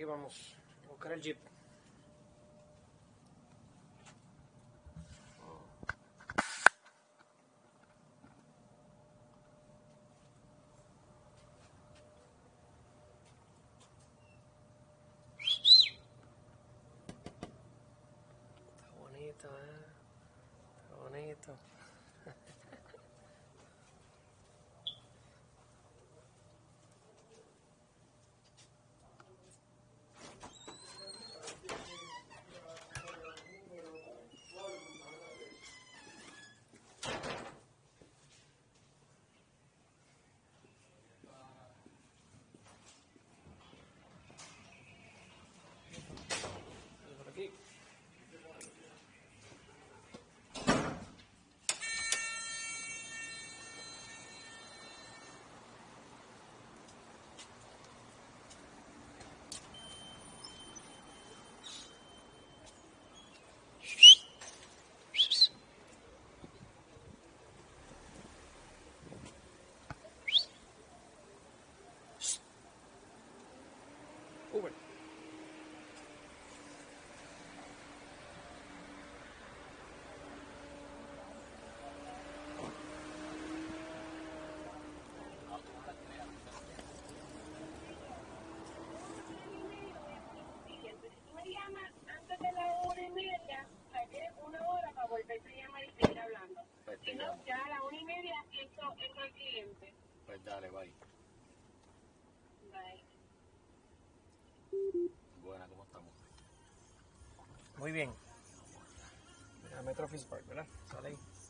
aquí vamos a buscar el Jeep. Está bonito, está bonito. Por aquí. Uber. Antes de la 1:30, saqué 1 hora para volverte a llamar y seguir hablando. Si no, ya a la 1:30 entro el cliente. Pues dale, bye. Bye. Buena, ¿cómo estamos? Muy bien. Mira, Metro Fish Park, ¿verdad? Sale ahí.